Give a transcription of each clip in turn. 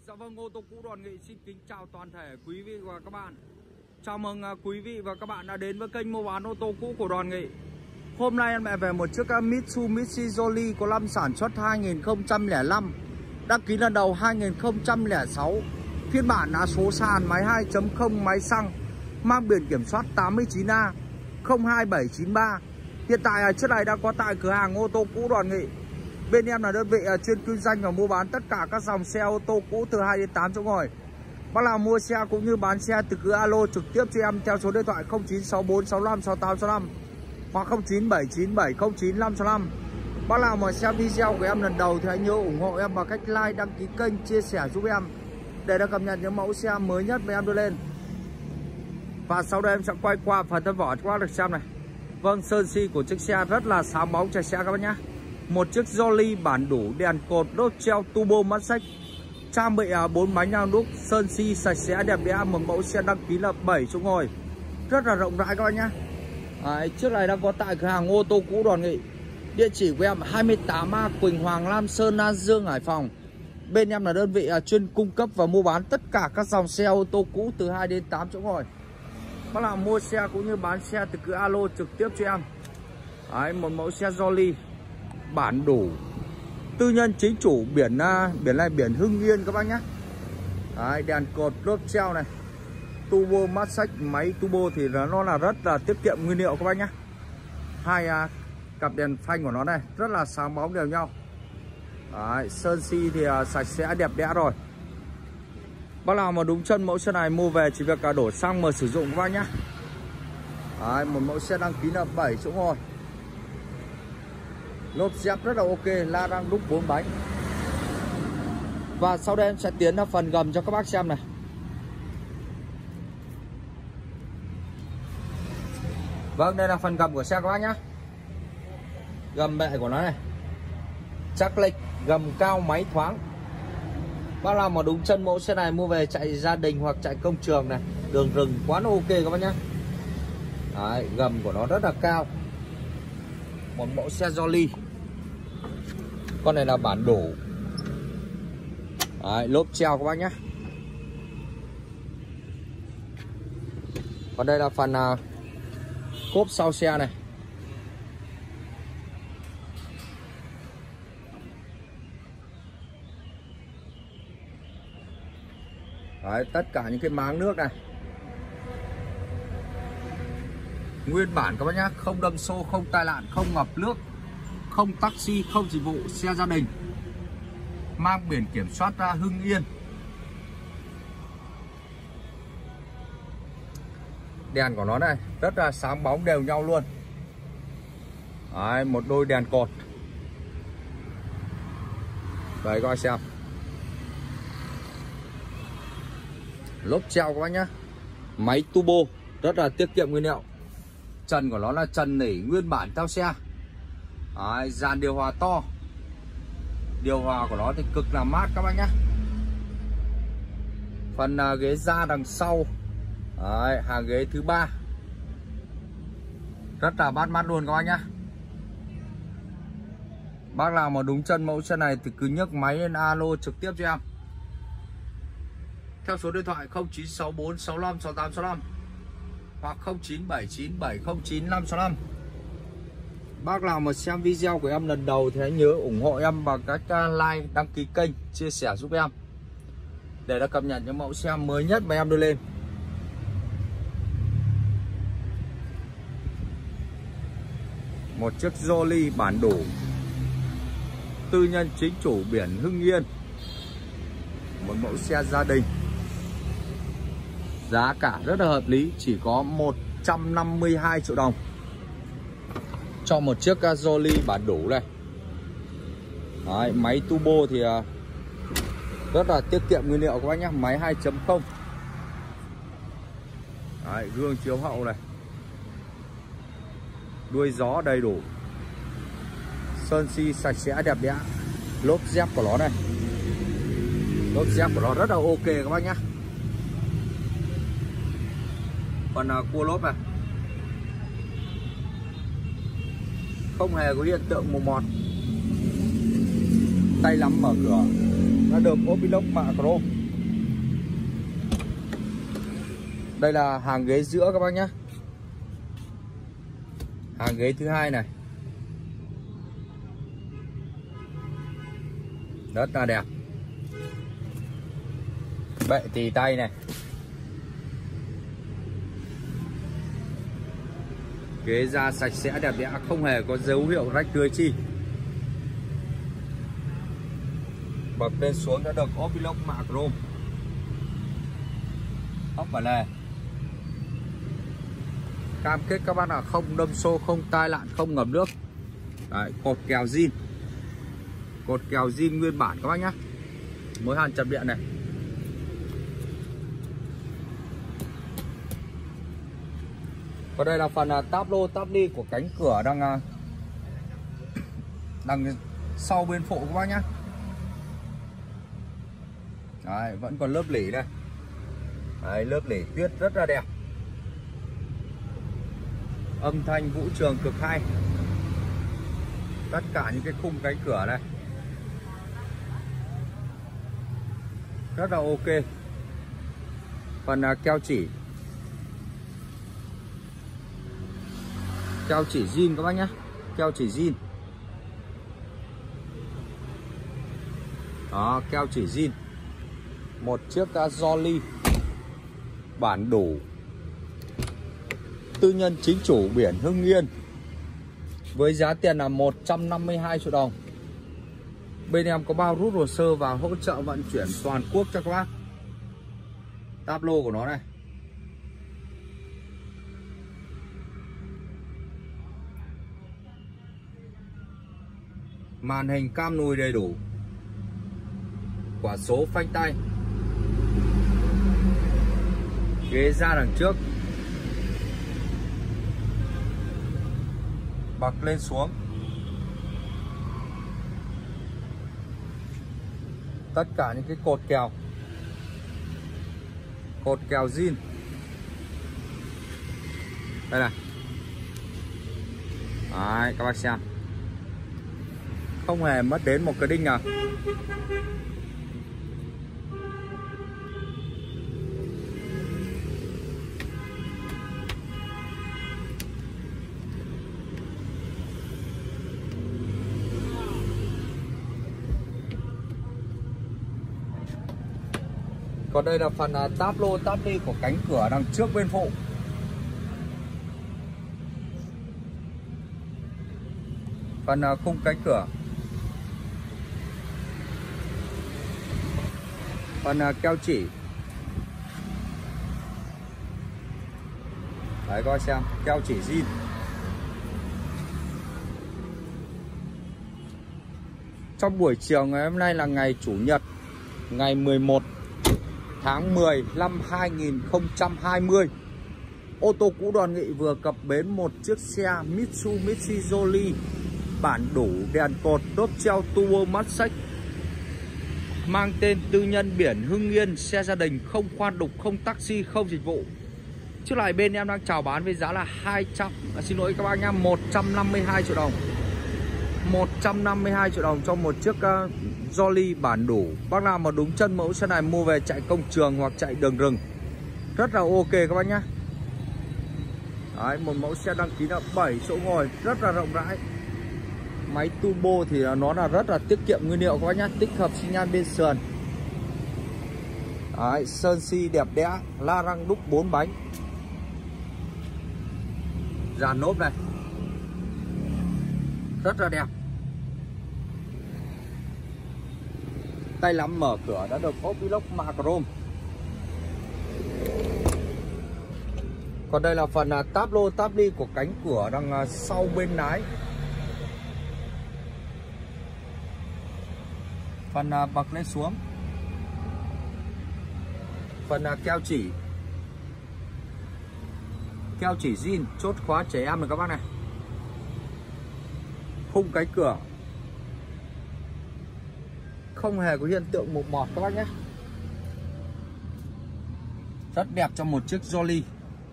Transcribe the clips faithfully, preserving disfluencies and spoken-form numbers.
Dạ vâng, ô tô cũ Đoàn Nghị xin kính chào toàn thể quý vị và các bạn. Chào mừng quý vị và các bạn đã đến với kênh mua bán ô tô cũ của Đoàn Nghị. Hôm nay em lại về một chiếc Mitsubishi Jolly có năm sản xuất hai nghìn không trăm lẻ năm, đăng ký lần đầu hai nghìn không trăm lẻ sáu, phiên bản là số sàn, máy hai chấm không, máy xăng, mang biển kiểm soát tám chín A không hai bảy chín ba. Hiện tại chiếc này đang có tại cửa hàng ô tô cũ Đoàn Nghị. Bên em là đơn vị chuyên kinh doanh và mua bán tất cả các dòng xe ô tô cũ từ hai đến tám chỗ ngồi. Bác nào mua xe cũng như bán xe thì cứ alo trực tiếp cho em theo số điện thoại không chín sáu bốn sáu năm sáu tám sáu năm hoặc không chín bảy chín bảy không chín năm sáu năm. Bác nào mà xem video của em lần đầu thì hãy nhớ ủng hộ em bằng cách like, đăng ký kênh, chia sẻ giúp em để được cập nhật những mẫu xe mới nhất mà em đưa lên. Và sau đây em sẽ quay qua phần thân vỏ cho các bác được xem này. Vâng, sơn xi của chiếc xe rất là sáng bóng, sạch sẽ các bác nhé. Một chiếc Jolly bản đủ, đèn cột, lốp treo turbo mắt xích, trang bị bốn bánh nang đúc, sơn xi sạch sẽ đẹp đẽ. Một mẫu xe đăng ký là bảy chỗ ngồi, rất là rộng rãi các bác nhé. À, chiếc này đang có tại cửa hàng ô tô cũ Đoàn Nghị. Địa chỉ của em hai mươi tám A Quỳnh Hoàng, Lam Sơn, An Dương, Hải Phòng. Bên em là đơn vị chuyên cung cấp và mua bán tất cả các dòng xe ô tô cũ từ hai đến tám chỗ ngồi. Bác nào mua xe cũng như bán xe thì cứ alo trực tiếp cho em. Đấy, một mẫu xe Jolly bản đủ, tư nhân chính chủ, biển biển này biển Hưng Yên các bác nhé. Đấy, đèn cột, lốp treo này, turbo mắt xích, máy turbo thì nó là rất là tiết kiệm nguyên liệu các bác nhé. Hai uh, cặp đèn phanh của nó này rất là sáng bóng đều nhau. Đấy, sơn xi thì uh, sạch sẽ đẹp đẽ rồi. Bác nào mà đúng chân mẫu xe này mua về chỉ việc cả đổ xăng mà sử dụng các bác nhé. Đấy, một mẫu xe đăng ký là bảy chỗ ngồi, lốp dép rất là ok, la răng đúc bốn bánh. Và sau đây em sẽ tiến vào phần gầm cho các bác xem này. Vâng, đây là phần gầm của xe các bác nhé. Gầm bệ của nó này chắc lệch, gầm cao, máy thoáng. Bác nào mà đúng chân mẫu xe này mua về chạy gia đình hoặc chạy công trường này, đường rừng quá ok các bác nhé. Đấy, gầm của nó rất là cao, một mẫu xe Jolly. Con này là bản đủ. Đấy, lốp treo các bác nhé. Còn đây là phần uh, cốp sau xe này. Đấy, tất cả những cái máng nước này nguyên bản các bác nhé, không đâm xô, không tai nạn, không ngập nước, không taxi, không dịch vụ, xe gia đình, mang biển kiểm soát ra Hưng Yên. Đèn của nó này rất là sáng bóng đều nhau luôn. Đấy, một đôi đèn cột. Đấy, coi xem. Lốp treo các bác nhé, máy turbo rất là tiết kiệm nguyên liệu. Trần của nó là trần nỉ nguyên bản theo xe. Đấy, dàn điều hòa to, điều hòa của nó thì cực là mát các bác nhé. Phần uh, ghế da đằng sau. Đấy, hàng ghế thứ ba rất là bắt mắt luôn các bác nhé. Bác nào mà đúng chân mẫu xe này thì cứ nhấc máy lên alo trực tiếp cho em theo số điện thoại không chín sáu bốn sáu năm sáu tám sáu năm hoặc không chín bảy chín bảy không chín năm sáu năm. Bác nào mà xem video của em lần đầu thì hãy nhớ ủng hộ em bằng cách like, đăng ký kênh, chia sẻ giúp em để được cập nhật những mẫu xe mới nhất mà em đưa lên. Một chiếc Jolly bản đủ, tư nhân chính chủ, biển Hưng Yên, một mẫu xe gia đình. Giá cả rất là hợp lý, chỉ có một trăm năm mươi hai triệu đồng cho một chiếc Jolly bản đủ này. Đấy, máy turbo thì rất là tiết kiệm nguyên liệu các bác nhé, máy hai chấm không. Đấy, gương chiếu hậu này, đuôi gió đầy đủ, sơn xi sạch sẽ đẹp đẽ. Lốp dép của nó này, lốp dép của nó rất là ok các bác nhé. Còn uh, cua lốp này không hề có hiện tượng mù mọt. Tay nắm mở cửa, nó được ốp inox mạ chrome. Đây là hàng ghế giữa các bác nhé. Hàng ghế thứ hai này. Rất là đẹp. Bệ tì tay này. Ghế da sạch sẽ đẹp đẽ, không hề có dấu hiệu rách rưới chi. Bậc lên xuống đã được ốp inox mạ chrome. Ốc và lề. Cam kết các bác là không đâm xô, không tai nạn, không ngập nước. Đấy, cột kèo zin. Cột kèo zin nguyên bản các bác nhé. Mối hàn chập điện này. Còn đây là phần táp lô táp ly của cánh cửa đang đằng sau bên phụ các bác nhé. Đấy, vẫn còn lớp lỉ đây. Đấy, lớp lỉ tuyết rất là đẹp. Âm thanh vũ trường cực hay. Tất cả những cái khung cánh cửa này rất là ok. Phần uh, keo chỉ Keo chỉ zin các bác nhé. Keo chỉ zin. Đó, keo chỉ zin. Một chiếc uh, Jolly bản đủ, tư nhân chính chủ biển Hưng Yên, với giá tiền là một trăm năm mươi hai triệu đồng. Bên em có bao rút hồ sơ và hỗ trợ vận chuyển toàn quốc cho các bác. Táp lô của nó này. Màn hình cam lùi đầy đủ. Quả số phanh tay. Ghế da đằng trước. Bậc lên xuống. Tất cả những cái cột kèo. Cột kèo zin. Đây này. Đấy, các bác xem. Không hề mất đến một cái đinh nào. Còn đây là phần táp lô táp ly của cánh cửa đằng trước bên phụ. Phần khung cánh cửa. Phần keo chỉ. Đấy coi xem, keo chỉ zin. Trong buổi chiều ngày hôm nay là ngày Chủ nhật, ngày mười một tháng mười năm hai nghìn không trăm hai mươi. Ô tô cũ Đoàn Nghị vừa cập bến một chiếc xe Mitsubishi Jolly bản đủ, đèn cột, lốp treo turbo Massage, mang tên tư nhân biển Hưng Yên, xe gia đình, không khoan đục, không taxi, không dịch vụ. Chiếc này bên em đang chào bán với giá là hai trăm, à, xin lỗi các bác nhá, một trăm năm mươi hai triệu đồng. một trăm năm mươi hai triệu đồng cho một chiếc uh, Jolly bản đủ. Bác nào mà đúng chân mẫu xe này mua về chạy công trường hoặc chạy đường rừng rất là ok các bác nhá. Đấy, một mẫu xe đăng ký là bảy chỗ ngồi, rất là rộng rãi. Máy turbo thì nó là rất là tiết kiệm nguyên liệu các bác nhá, tích hợp xi nhan bên sườn. Đấy, sơn si đẹp đẽ, la răng đúc bốn bánh. Dàn lốp này rất là đẹp. Tay nắm mở cửa đã được ốp inox mạ chrome. Còn đây là phần táp lô táp ly của cánh cửa đằng sau bên lái. Phần bậc lên xuống. Phần keo chỉ. Keo chỉ zin, chốt khóa trẻ em rồi các bác này. Khung cánh cửa không hề có hiện tượng mục mọt các bác nhé. Rất đẹp cho một chiếc Jolly.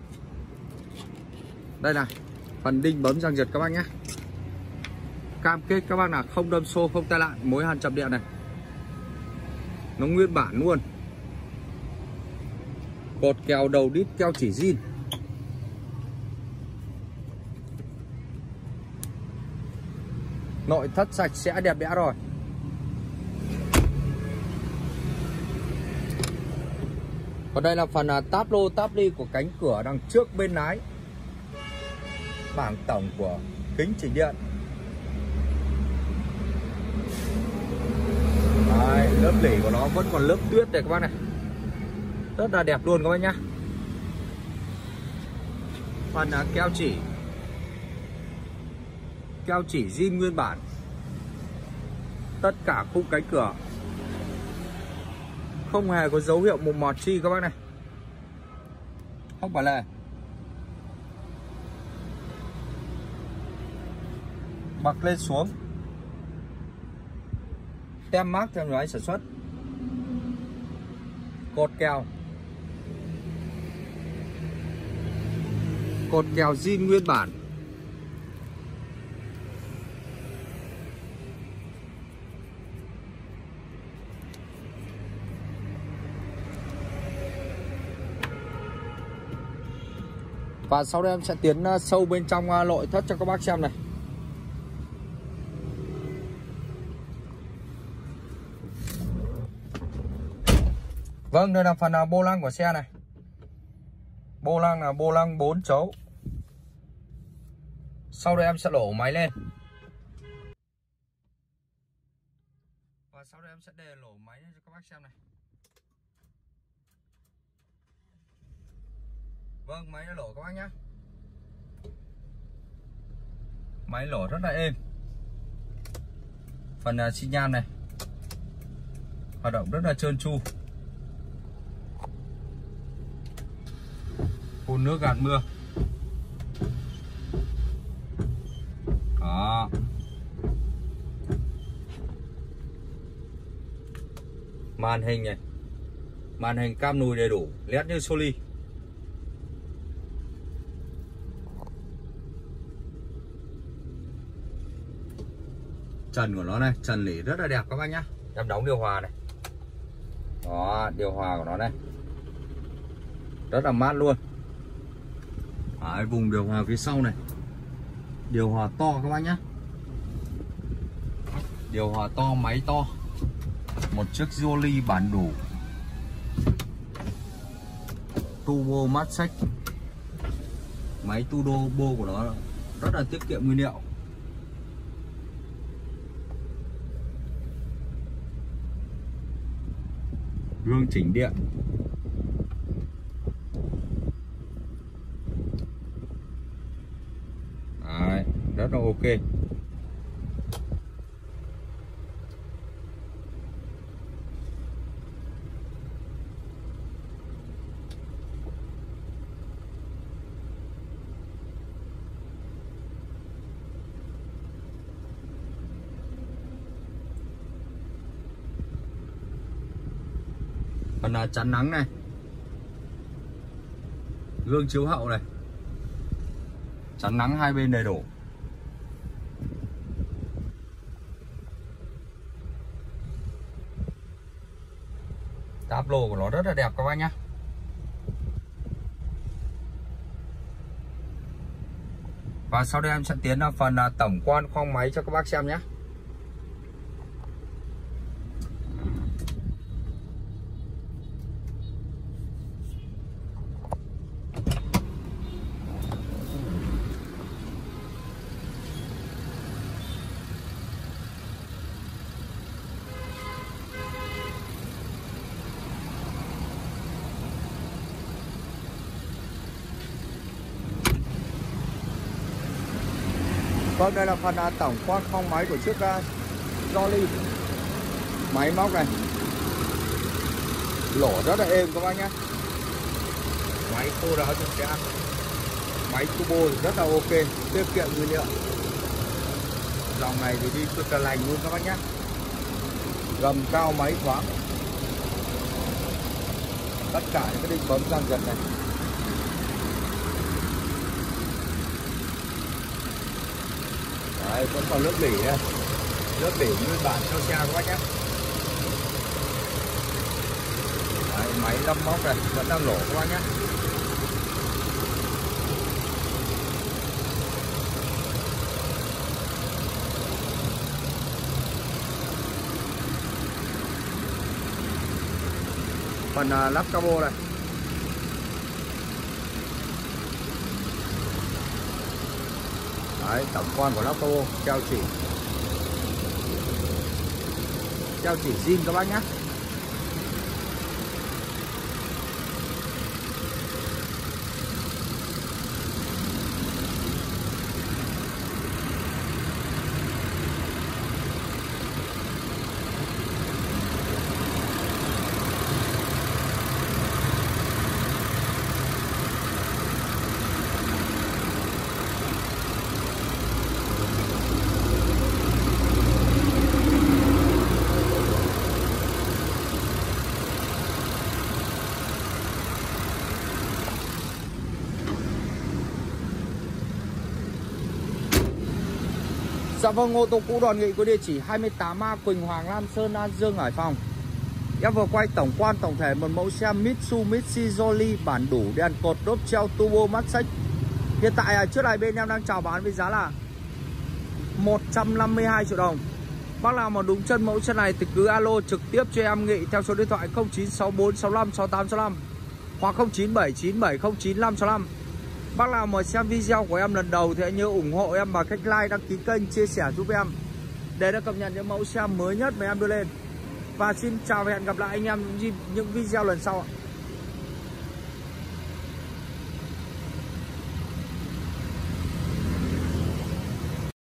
Đây này, phần đinh bấm răng giật các bác nhé. Cam kết các bác là không đâm xô, không tai nạn, mối hàn chập điện này. Nó nguyên bản luôn. Cột kèo đầu đít keo chỉ zin. Nội thất sạch sẽ đẹp đẽ rồi. Còn đây là phần táp lô táp ly của cánh cửa đằng trước bên lái. Bảng tổng của kính chỉnh điện. Đấy, lớp lỉ của nó vẫn còn lớp tuyết này các bác này. Rất là đẹp luôn các bác nhá. Phần keo chỉ. Keo chỉ zin nguyên bản. Tất cả khung cánh cửa không hề có dấu hiệu mục mọt chi các bác này. Không phải là bật lên xuống. Tem mác theo người sản xuất. Cột kèo. Cột kèo zin nguyên bản. Và sau đây em sẽ tiến sâu bên trong nội thất cho các bác xem này. Vâng, đây là phần vô lăng của xe này. Vô lăng là vô lăng bốn chấu. Sau đây em sẽ đổ máy lên. Và sau đây em sẽ để lổ máy cho các bác xem này. Vâng, máy đã lổ các bác nhé. Máy lổ rất là êm. Phần uh, xi nhan này hoạt động rất là trơn tru. Phun nước gạt mưa. Đó. Màn hình này, màn hình cam nùi đầy đủ, led như Soli. Trần của nó này, trần lỉ rất là đẹp các bác nhá. Em đóng điều hòa này. Đó, điều hòa của nó này rất là mát luôn. Đấy, vùng điều hòa phía sau này, điều hòa to các bác nhá. Điều hòa to, máy to. Một chiếc Jolly bản đủ. Turbo Matrix. Máy turbo của nó rất là tiết kiệm nguyên liệu. Gương chỉnh điện. Đấy, rất là ok. Phần là chắn nắng này, gương chiếu hậu này, chắn nắng hai bên đầy đủ. Táp lô của nó rất là đẹp các bác nhé. Và sau đây em sẽ tiến vào phần tổng quan khoang máy cho các bác xem nhé. Vâng, đây là phần tổng quan khoang máy của chiếc uh, Jolly. Máy móc này lỗ rất là êm các bác nhé. Máy khô ráo trong xe. Máy turbo rất là ok, tiết kiệm nguyên liệu. Dòng này thì đi cực là lành luôn các bác nhé. Gầm cao, máy thoáng. Tất cả những cái đinh bấm giang giật này. Đấy, vẫn còn lớp lỉ này. Lớp lỉ nguyên bản theo xe các bác nhé. Đấy, máy đâm móc này vẫn đang nổ các bác nhé. Phần uh, lắp cabo này. Đấy, tổng quan của lắp cabo, treo chỉ treo chỉ zin các bác nhé. Dạ vâng, ô tô cũ Đoàn Nghị có địa chỉ hai mươi tám A Quỳnh Hoàng, Lam Sơn, An Dương, Hải Phòng. Em vừa quay tổng quan tổng thể một mẫu xe Mitsubishi Jolly bản đủ đèn cột đốp treo turbo mắt xích. Hiện tại trước này bên em đang chào bán với giá là một trăm năm mươi hai triệu đồng. Bác nào mà đúng chân mẫu xe này thì cứ alo trực tiếp cho em Nghị theo số điện thoại không chín sáu bốn sáu lăm sáu tám sáu lăm hoặc không chín bảy chín bảy không chín năm sáu lăm. Bác nào mà xem video của em lần đầu thì hãy nhớ ủng hộ em bằng cách like, đăng ký kênh, chia sẻ giúp em để được cập nhật những mẫu xe mới nhất mà em đưa lên. Và xin chào và hẹn gặp lại anh em những video lần sau ạ.